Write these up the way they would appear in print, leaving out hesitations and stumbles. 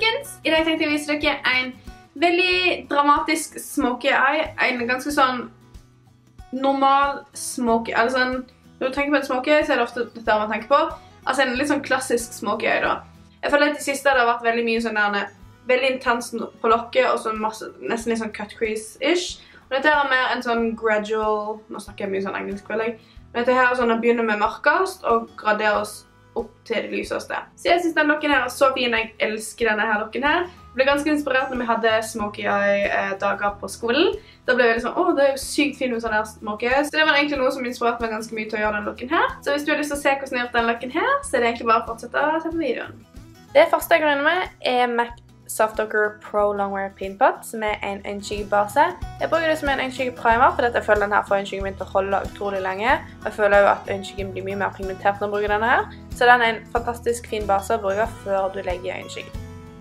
folkens! I dag tenkte jeg å vise dere en veldig dramatisk smokey eye. En ganske sånn normal smokey eye. Altså når du tenker på en smokey eye, så er det ofte dette man tenker på. Altså en litt sånn klassisk smokey eye da. Jeg føler at i siste det har vært veldig mye sånn der, veldig intens på lokket og sånn masse, nesten litt sånn cut crease-ish. Og dette her er mer en sånn gradual, nå snakker jeg mye sånn engelsk vel jeg. Men dette her er sånn å begynne med mørkest og graderes opp til det lyseste. Så jeg synes denne lokken her er så fin, jeg elsker denne her lokken her. Jeg ble ganske inspirert når vi hadde smokey eye dager på skolen. Da ble jeg liksom, det er jo sykt fin med sånne her smokey eye. Så det var egentlig noe som inspirerte meg ganske mye til å gjøre den lokken her. Så hvis du har lyst til å se hvordan jeg har gjort den lokken her, så er det egentlig bare å fortsette å se på videoen. Det første jeg går inn med er MAC Softdocker Pro Longwear Pin Pot, som er en øyenskyggebase. Jeg bruker det som en øyenskyggeprimer, fordi jeg føler denne får øyenskyggen min til å holde utrolig lenge. Jeg føler jo at øyenskyggen blir mye mer pigmentert når jeg bruker denne her. Så den er en fantastisk fin base å bruke før du legger øyenskyggen.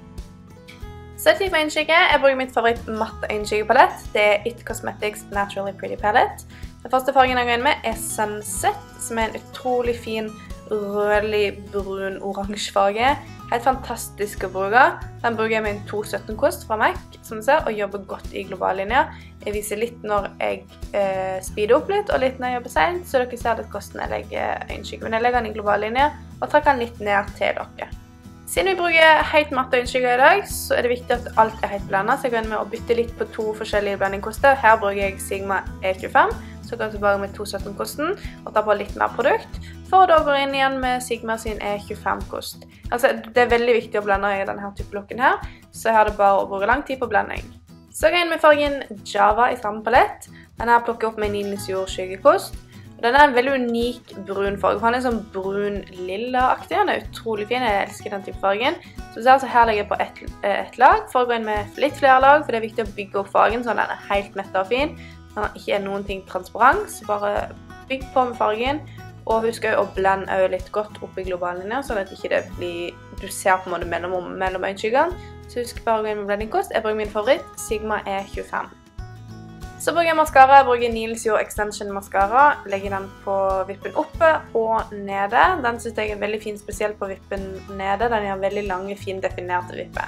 Så til for øyenskygge, jeg bruker mitt favoritt matte øyenskyggepalett. Det er It Cosmetics Naturally Pretty Palette. Den første fargen jeg går inn med er Sunset, som er en utrolig fin rødlig, brun, oransje farge. Helt fantastisk å bruke. Den bruker jeg med en 217-kost fra MAC, som du ser, og jobber godt i globallinjer. Jeg viser litt når jeg speeder opp litt, og litt når jeg jobber sent, så dere ser litt kosten jeg legger øyenskygge. Men jeg legger den i globallinjer, og trekker den litt ned til dere. Siden vi bruker helt matte øyenskygger i dag, så er det viktig at alt er helt blendet, så jeg går inn med å bytte litt på to forskjellige blendingkoster. Her bruker jeg Sigma E25, så går jeg tilbake med 217-kosten, og tar på litt mer produkt, for da går jeg inn igjen med Sigma sin E25-kost. Altså, det er veldig viktig å blende i denne type lokken her, så jeg har det bare å bruke lang tid på blending. Så går jeg inn med fargen Java i samme palett. Denne her plukker jeg opp med Nilens Jord skyggekost. Denne er en veldig unik brun farge, for den er sånn brun-lilla-aktig. Den er utrolig fin, jeg elsker den type fargen. Så her legger jeg på et lag, for å gå inn med litt flere lag, for det er viktig å bygge opp fargen, sånn at den er helt mett og fin. Den ikke er noen ting transparent, så bare bygg på med fargen. Og husk å blende litt godt opp i globallinjer, sånn at ikke det blir, du ser på en måte mellom øyenskyggene. Så husk bare å gå inn med blendingkost. Jeg bruker min favoritt, Sigma E25. Så bruker jeg mascara. Jeg bruker Nilens Jord Extension Mascara. Legger den på vippen oppe og nede. Den synes jeg er veldig fin, spesielt på vippen nede. Den har veldig lange, fin definerte vipper.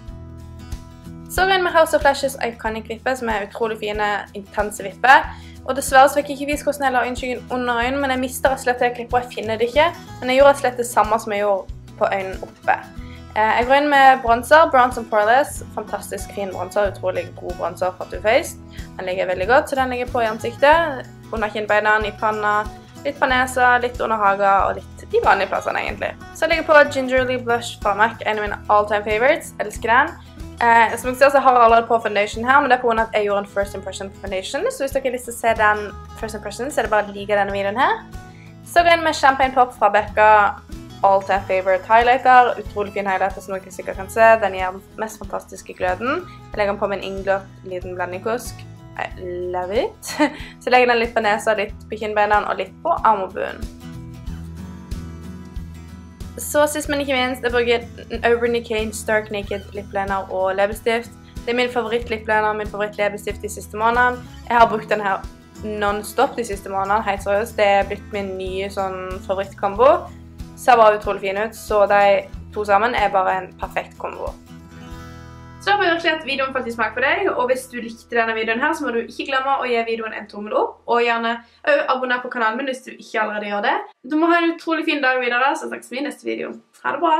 Så går jeg inn med House of Lashes Iconic vipper, som er utrolig fine, intense vipper. Og dessverre så fikk jeg ikke vise hvordan jeg la øyenskyggen under øynene, men jeg mister rett og slett det jeg klipper, og jeg finner det ikke. Men jeg gjorde rett og slett det samme som jeg gjorde på øynene oppe. Jeg går inn med bronzer, Bronze and Poreless. Fantastisk fin bronzer, utrolig god bronzer for Too Faced. Den ligger veldig godt, så den ligger på i ansiktet, under kinnbeina, i panna, litt på nesa, litt under haga og litt de vanlige plassene egentlig. Så jeg ligger på Gingerly Blush fra MAC, en av mine all-time favorites. Elsker den. Som jeg ser så har jeg allerede på foundation her, men det er på grunn av at jeg gjorde en first impression på foundation. Så hvis dere har lyst til å se den first impression, så er det bare å like denne videoen her. Så går jeg inn med Champagne Pop fra Becca. All-time favorite highlighter. Utrolig fin highlighter som dere sikkert kan se. Den gir den mest fantastiske gløden. Jeg legger den på med en inngløtt liten blendingkosk. I love it. Så jeg legger den litt på nesa, litt på kinnbeina og litt på armbunnen. Så sist, men ikke minst, jeg bruker en Urban Decay Stark Naked lippliner og leppestift. Det er min favoritt-lippliner, min favoritt-leppestift de siste månedene. Jeg har brukt den her non-stop de siste månedene, helt seriøst. Det er blitt min nye sånn favorittkombo. Ser bare utrolig fin ut, så de to sammen er bare en perfekt kombo. Så jeg håper virkelig at videoen faktisk smaker for deg, og hvis du likte denne videoen her, så må du ikke glemme å gi videoen en tommel opp, og gjerne abonner på kanalen min hvis du ikke allerede gjør det. Du må ha en utrolig fin dag videre, så snakkes vi i neste video. Ha det bra!